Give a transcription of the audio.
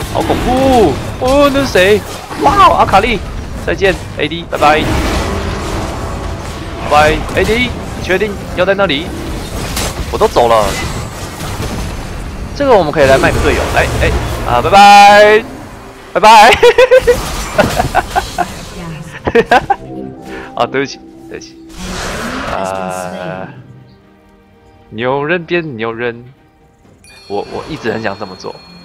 好恐怖！哦，那是谁？哇，阿卡丽，再见，AD，拜拜，拜拜，AD，你确定要在那里？我都走了。这个我们可以来卖个队友，来，拜拜，拜拜。啊，对不起，对不起。牛人变牛人，我一直很想这么做。